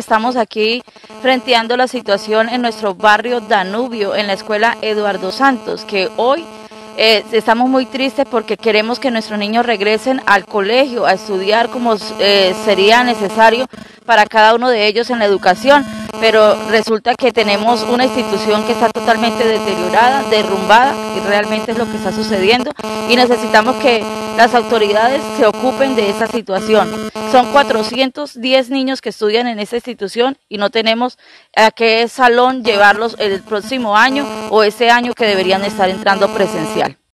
estamos aquí frenteando la situación en nuestro barrio Danubio, en la escuela Eduardo Santos, que hoy estamos muy tristes porque queremos que nuestros niños regresen al colegio a estudiar como sería necesario para cada uno de ellos en la educación, pero resulta que tenemos una institución que está totalmente deteriorada, derrumbada, y realmente es lo que está sucediendo, y necesitamos que las autoridades se ocupen de esa situación. Son 410 niños que estudian en esta institución y no tenemos a qué salón llevarlos el próximo año o ese año que deberían estar entrando presencial.